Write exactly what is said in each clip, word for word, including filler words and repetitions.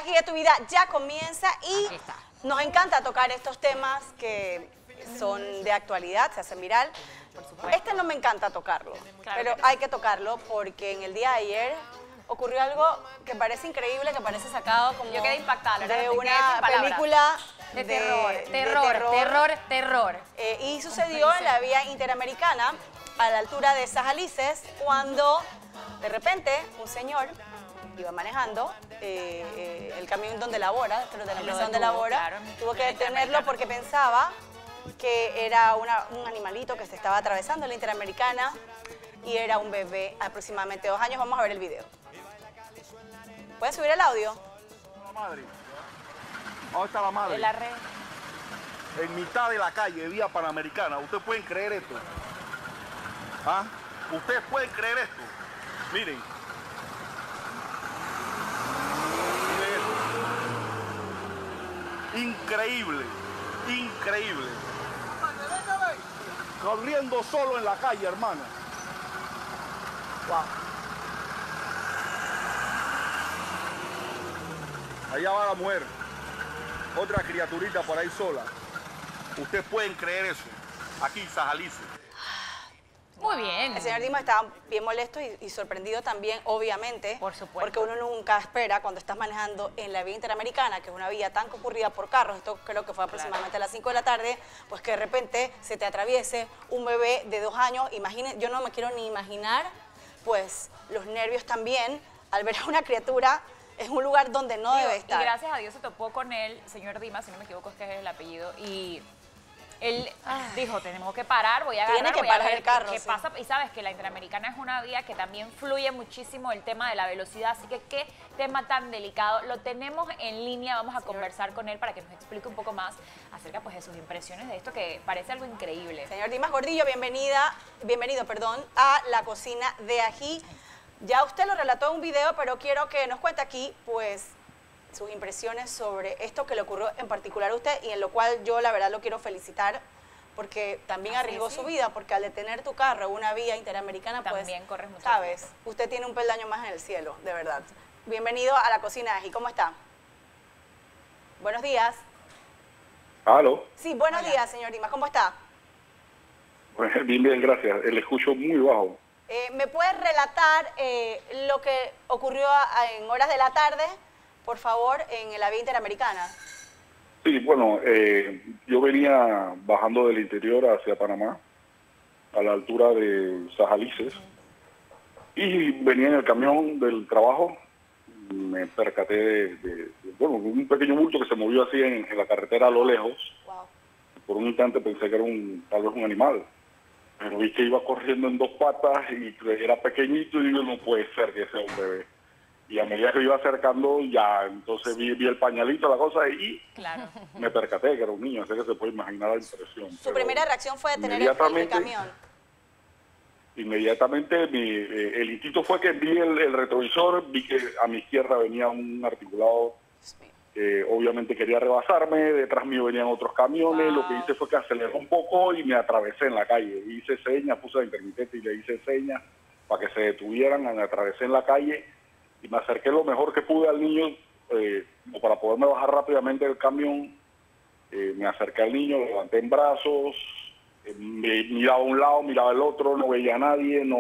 Ají de tu vida ya comienza y nos encanta tocar estos temas que son de actualidad, se hacen viral. Este no me encanta tocarlo, claro, pero hay que tocarlo porque en el día de ayer ocurrió algo que parece increíble, que parece sacado como Yo quedé impactada, de una película de, de, terror, de terror, terror, terror, terror. Eh, y sucedió en la vía interamericana a la altura de Sajalices cuando de repente un señor iba manejando eh, eh, el camión donde labora, pero de la empresa donde labora, claro, tuvo que detenerlo porque pensaba que era una, un animalito que se estaba atravesando la Interamericana y era un bebé aproximadamente dos años. Vamos a ver el video. ¿Pueden subir el audio? La madre. ¿Dónde está la madre? En la red. En mitad de la calle, vía Panamericana. ¿Ustedes pueden creer esto? ¿Ah? ¿Ustedes pueden creer esto? Miren. Miren esto. Increíble. Increíble. Corriendo solo en la calle, hermana. Wow. Allá va la mujer. Otra criaturita por ahí sola. Ustedes pueden creer eso. Aquí, Sajalices. Muy bien. El señor Dimas estaba bien molesto y, y sorprendido también, obviamente. Por supuesto. Porque uno nunca espera cuando estás manejando en la vía interamericana, que es una vía tan concurrida por carros, esto creo que fue aproximadamente claro. a las cinco de la tarde, pues que de repente se te atraviese un bebé de dos años. Imaginen, yo no me quiero ni imaginar, pues, los nervios también al ver a una criatura en un lugar donde no Digo, debe estar. Y gracias a Dios se topó con él, señor Dimas, si no me equivoco, es que es el apellido, y él ah. dijo, tenemos que parar, voy a agarrar, Tiene que voy a parar ver el carro, qué sí. pasa. Y sabes que la Interamericana es una vía que también fluye muchísimo el tema de la velocidad, así que qué tema tan delicado. Lo tenemos en línea, vamos a Señor. conversar con él para que nos explique un poco más acerca pues, de sus impresiones de esto, que parece algo increíble. Señor Dimas Gordillo, bienvenida, bienvenido perdón, a la cocina de Ají. Ya usted lo relató en un video, pero quiero que nos cuente aquí, pues, sus impresiones sobre esto que le ocurrió en particular a usted y en lo cual yo la verdad lo quiero felicitar porque también Así arriesgó sí. su vida, porque al detener tu carro en una vía interamericana, también pues, corres mucho sabes, tiempo. usted tiene un peldaño más en el cielo, de verdad. Bienvenido a la cocina de Ají, ¿cómo está? Buenos días. ¿Aló? Sí, buenos Hola. días, señor Dimas, ¿cómo está? Bien, bien, gracias. Le escucho muy bajo. Eh, ¿Me puede relatar eh, lo que ocurrió a, en horas de la tarde, por favor, en la vía interamericana? Sí, bueno, eh, yo venía bajando del interior hacia Panamá, a la altura de Sajalices, y venía en el camión del trabajo, me percaté de, de, de bueno, un pequeño bulto que se movió así en, en la carretera a lo lejos. Wow. Por un instante pensé que era un, tal vez un animal. Pero vi que iba corriendo en dos patas y era pequeñito y digo, no puede ser que sea un bebé. Y a medida que iba acercando, ya entonces vi, vi el pañalito, la cosa, y claro. me percaté que era un niño, así que se puede imaginar la impresión. Su primera reacción fue detener el, el camión. Inmediatamente mi, eh, el instinto fue que vi el, el retrovisor, vi que a mi izquierda venía un articulado que obviamente quería rebasarme, detrás mío venían otros camiones, wow. Lo que hice fue que aceleré un poco y me atravesé en la calle. Hice señas, puse la intermitente y le hice señas para que se detuvieran, me atravesé en la calle y me acerqué lo mejor que pude al niño, eh, para poderme bajar rápidamente del camión. Eh, me acerqué al niño, lo levanté en brazos, eh, me miraba a un lado, miraba al otro, no veía a nadie, no,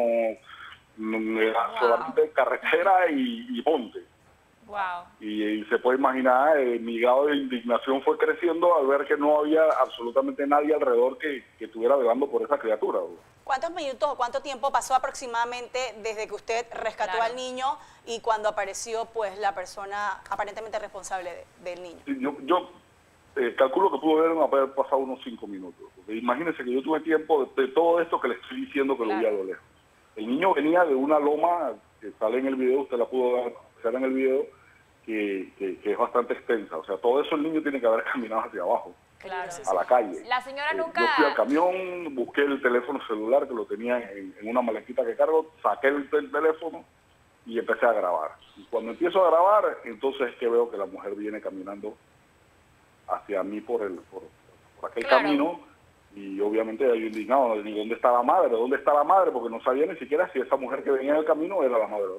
no era wow. solamente carretera y, y monte. Wow. Y, y se puede imaginar, eh, mi grado de indignación fue creciendo al ver que no había absolutamente nadie alrededor que, que estuviera velando por esa criatura. Bro. ¿Cuántos minutos o cuánto tiempo pasó aproximadamente desde que usted rescató claro. al niño y cuando apareció pues la persona aparentemente responsable de, del niño? Yo, yo eh, calculo que pudo haber, haber pasado unos cinco minutos. Porque imagínense que yo tuve tiempo de, de todo esto que le estoy diciendo que claro. lo vi a lo lejos. El niño venía de una loma que sale en el video, usted la pudo ver en el video, que, que, que es bastante extensa. O sea, todo eso el niño tiene que haber caminado hacia abajo. Claro. A la calle. La señora eh, nunca... Yo fui al camión, busqué el teléfono celular que lo tenía en, en una maletita que cargo, saqué el, el teléfono y empecé a grabar. Y cuando empiezo a grabar, entonces es que veo que la mujer viene caminando hacia mí por el por, por aquel claro. camino, y obviamente yo indignado, ¿dónde está la madre? ¿Dónde está la madre? Porque no sabía ni siquiera si esa mujer que venía en el camino era la madre o no.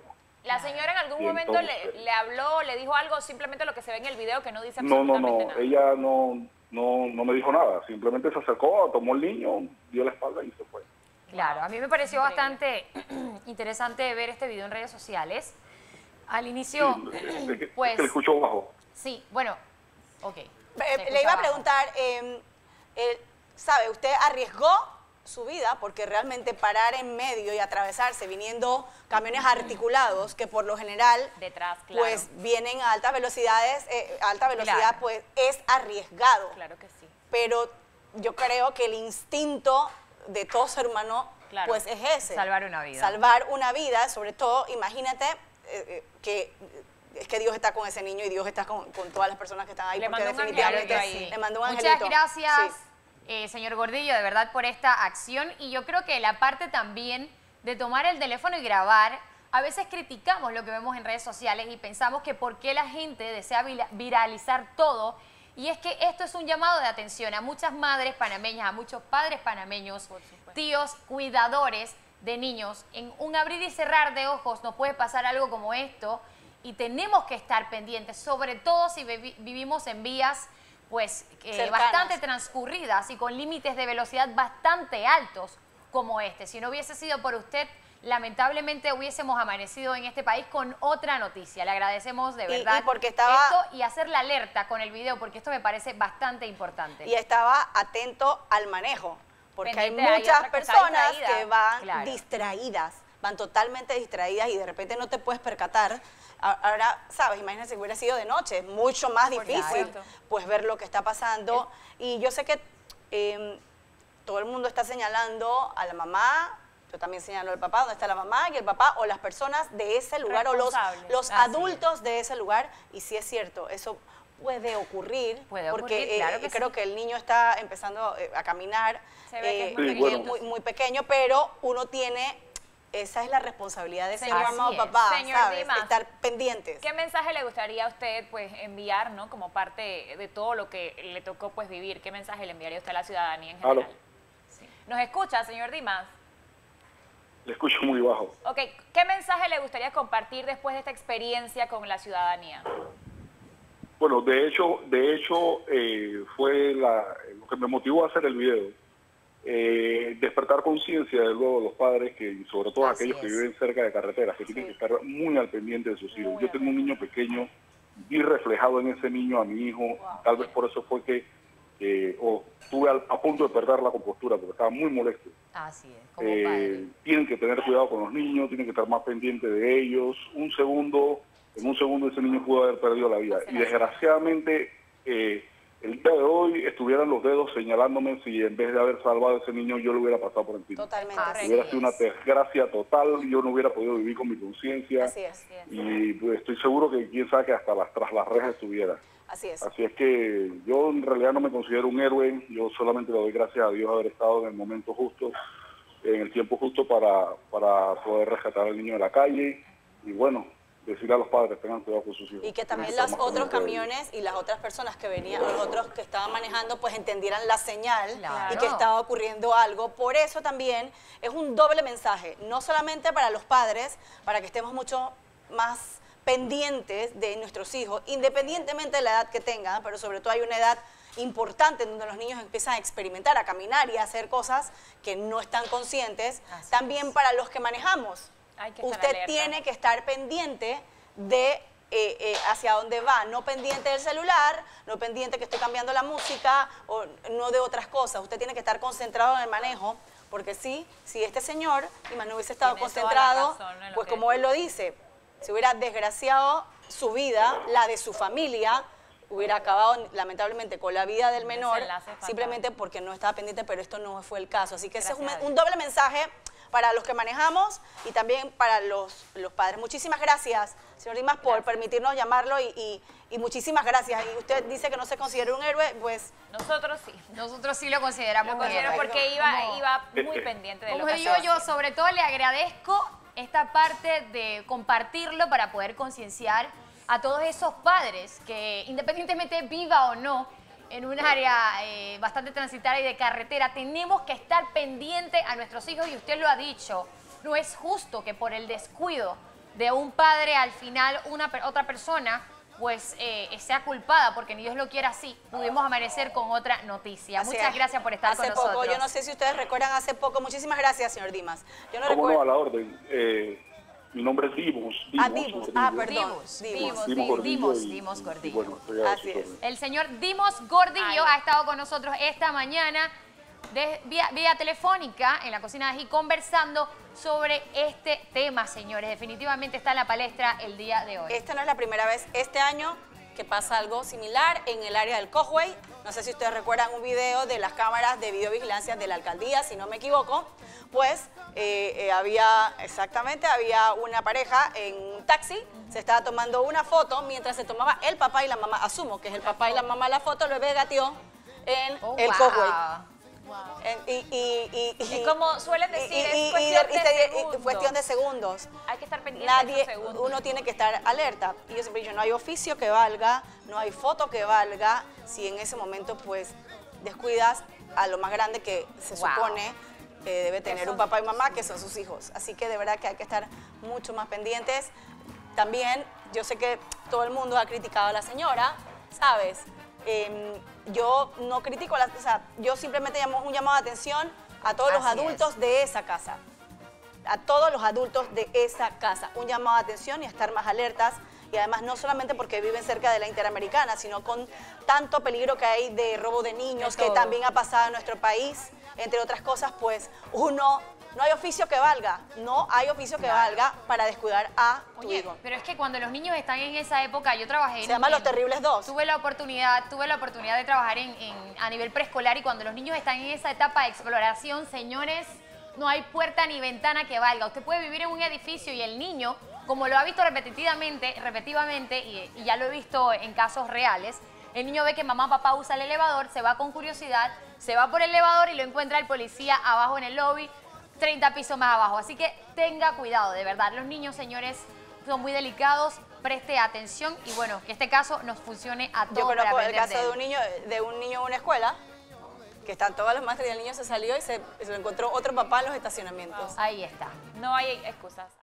¿La señora en algún Y momento entonces- le, le habló, le dijo algo, simplemente lo que se ve en el video que no dice No, no, absolutamente no, nada? ella no, no, no me dijo nada, simplemente se acercó, tomó el niño, dio la espalda y se fue. Claro, a mí me pareció Increíble. bastante interesante ver este video en redes sociales. Al inicio, Sí, es que, pues, es que le escuchó bajo. sí, bueno, ok. Eh, se Le iba a escuchaba. preguntar, eh, eh, ¿sabe? Usted arriesgó su vida porque realmente parar en medio y atravesarse viniendo camiones articulados que por lo general Detrás, claro. pues vienen a altas velocidades, eh, a alta velocidad, Claro. pues es arriesgado. Claro que sí. Pero yo creo que el instinto de todo ser humano Claro. pues es ese. Salvar una vida. Salvar una vida, sobre todo, imagínate eh, eh, que es que Dios está con ese niño y Dios está con, con todas las personas que están ahí. Le porque mandó un definitivamente angelito ahí. le mandó un Muchas angelito. gracias, Sí. eh, señor Gordillo, de verdad, por esta acción. Y yo creo que la parte también de tomar el teléfono y grabar, a veces criticamos lo que vemos en redes sociales y pensamos que por qué la gente desea vira- viralizar todo. Y es que esto es un llamado de atención a muchas madres panameñas, a muchos padres panameños, tíos, cuidadores de niños. En un abrir y cerrar de ojos nos puede pasar algo como esto y tenemos que estar pendientes, sobre todo si vivi- vivimos en vías pues eh, Cercanas. bastante transcurridas y con límites de velocidad bastante altos como este. Si no hubiese sido por usted, lamentablemente hubiésemos amanecido en este país con otra noticia. Le agradecemos de Y- verdad y porque estaba- esto y hacer la alerta con el video, porque esto me parece bastante importante. Y estaba atento al manejo, porque Pendiente, hay hay muchas otra que está personas distraída. que van Claro. distraídas, van totalmente distraídas y de repente no te puedes percatar. A- Ahora, sabes, imagínate si hubiera sido de noche, es mucho más Por difícil supuesto. pues ver lo que está pasando. Y yo sé que eh, todo el mundo está señalando a la mamá, yo también señalo al papá, dónde está la mamá y el papá o las personas de ese lugar o los, Responsables. los Así adultos de ese lugar. Y sí es cierto, eso puede ocurrir, Puede porque ocurrir, eh, claro que creo sí. que el niño está empezando eh, a caminar, Se ve que es eh, muy Sí, que bueno. es muy, muy pequeño, pero uno tiene, esa es la responsabilidad de ser Así mamá o es. papá, Señor ¿sabes? Dimas, Estar pendientes. ¿Qué mensaje le gustaría a usted pues enviar, ¿no? Como parte de todo lo que le tocó pues vivir. ¿Qué mensaje le enviaría usted a la ciudadanía en general? Aló. Sí. ¿Nos escucha, señor Dimas? Le escucho muy bajo. Ok, ¿qué mensaje le gustaría compartir después de esta experiencia con la ciudadanía? Bueno, de hecho, de hecho eh, fue la, lo que me motivó a hacer el video. Eh, despertar conciencia de luego los padres, que y sobre todo Así aquellos que es. viven cerca de carreteras, que tienen que estar muy al pendiente de sus hijos. Yo tengo un niño pequeño, vi reflejado en ese niño a mi hijo, tal vez por eso fue que eh, o estuve al- a punto de perder la compostura, porque estaba muy molesto. Así es, como Eh, padre. tienen que tener cuidado con los niños, tienen que estar más pendientes de ellos. Un segundo, en un segundo ese niño pudo haber perdido la vida. Y desgraciadamente, eh, el día de hoy estuvieran los dedos señalándome si en vez de haber salvado a ese niño yo lo hubiera pasado por encima. Totalmente. Así Hubiera es. sido una desgracia total, yo no hubiera podido vivir con mi conciencia. Así es, Y pues, estoy seguro que quién sabe que hasta las, tras las rejas estuviera. así es. Así es que yo en realidad no me considero un héroe, yo solamente le doy gracias a Dios haber estado en el momento justo, en el tiempo justo para, para poder rescatar al niño de la calle y bueno, decirle a los padres tengan cuidado con sus hijos. Y que también Tienen los estar más otros pendientes de ellos. camiones y las otras personas que venían, los otros que estaban manejando, pues entendieran la señal Claro. y que estaba ocurriendo algo. Por eso también es un doble mensaje, no solamente para los padres, para que estemos mucho más pendientes de nuestros hijos, independientemente de la edad que tengan, pero sobre todo hay una edad importante en donde los niños empiezan a experimentar, a caminar y a hacer cosas que no están conscientes. Así También para los que manejamos. Hay que estar Usted alerta. tiene que estar pendiente de eh, eh, hacia dónde va, no pendiente del celular, no pendiente que estoy cambiando la música o no de otras cosas. Usted tiene que estar concentrado en el manejo, porque sí, si este señor y más no hubiese estado Tiene toda la concentrado, razón en lo pues que como él lo dice, se hubiera desgraciado su vida, la de su familia, hubiera acabado lamentablemente con la vida del menor, desenlace fatal. simplemente porque no estaba pendiente, pero esto no fue el caso. Así que ese es un, Gracias a un Dios. doble mensaje para los que manejamos y también para los, los padres. Muchísimas gracias, señor Dimas, por permitirnos llamarlo y, y- y muchísimas gracias. Y usted dice que no se considera un héroe, pues Nosotros sí. Nosotros sí lo consideramos Lo un considero héroe. porque iba, Como- iba muy pendiente de lo Como que digo estaba yo, sobre todo le agradezco esta parte de compartirlo para poder concienciar a todos esos padres que independientemente viva o no en un área eh, bastante transitada y de carretera, tenemos que estar pendientes a nuestros hijos y usted lo ha dicho, no es justo que por el descuido de un padre, al final una otra persona pues eh, sea culpada, porque ni Dios lo quiera así, pudimos amanecer con otra noticia. Así Muchas es. gracias por estar hace con nosotros. Poco, yo no sé si ustedes recuerdan hace poco, muchísimas gracias, señor Dimas. Yo no ¿Cómo recuerdo. no? A la orden. Eh, mi nombre es Dimos. Ah, Dimos Dimos. Gordillo. Ah, perdón. Dimos, Dimos. Dimos, Dimos Gordillo Dimos, y- Dimos y Gordillo. bueno, estoy a Así sus es. órdenes. El señor Dimos Gordillo Ay. ha estado con nosotros esta mañana de, vía, vía telefónica en la cocina de Ají conversando sobre este tema, señores. Definitivamente está en la palestra el día de hoy. Esta no es la primera vez este año que pasa algo similar en el área del Causeway. No sé si ustedes recuerdan un video de las cámaras de videovigilancia de la alcaldía, si no me equivoco. Pues eh, eh, había, exactamente, había una pareja en un taxi, se estaba tomando una foto mientras se tomaba el papá y la mamá. Asumo que es el papá y la mamá la foto, luego gateó en Oh, el wow. Causeway. En- y, y, y, y, Y como suelen decir, y- es y- y- cuestión y- de y- y- segundos. cuestión de segundos. Hay que estar pendiente Nadie, de esos segundos. uno tiene que estar alerta. Y yo siempre he dicho, no hay oficio que valga, no hay foto que valga, si en ese momento pues descuidas a lo más grande que se Wow. supone eh, debe tener son- un papá y mamá, que son sus hijos. Así que de verdad que hay que estar mucho más pendientes. También, yo sé que todo el mundo ha criticado a la señora, ¿sabes? Eh, yo no critico, a la, o sea, yo simplemente llamo un llamado de atención a todos los Así adultos es. de esa casa. A todos los adultos de esa casa. Un llamado de atención y a estar más alertas. Y además no solamente porque viven cerca de la Interamericana, sino con tanto peligro que hay de robo de niños, De que todo. también ha pasado en nuestro país, entre otras cosas, pues uno, no hay oficio que valga, no hay oficio que valga para descuidar a tu Oye, hijo. pero es que cuando los niños están en esa época, yo trabajé en... Se llama Los en- Terribles dos. Tuve la oportunidad, tuve la oportunidad de trabajar en, en- a nivel preescolar, y cuando los niños están en esa etapa de exploración, señores, no hay puerta ni ventana que valga. Usted puede vivir en un edificio y el niño, como lo ha visto repetitivamente, repetitivamente y, y ya lo he visto en casos reales, el niño ve que mamá, papá usa el elevador, se va con curiosidad, se va por el elevador y lo encuentra el policía abajo en el lobby, treinta pisos más abajo. Así que tenga cuidado, de verdad. Los niños, señores, son muy delicados, preste atención y bueno, que este caso nos funcione a todos. Yo para conozco el aprender caso de de él. un niño, de un niño en una escuela, que están todas las maestras y el niño se salió y se, se lo encontró otro papá en los estacionamientos. Ahí está. No hay excusas.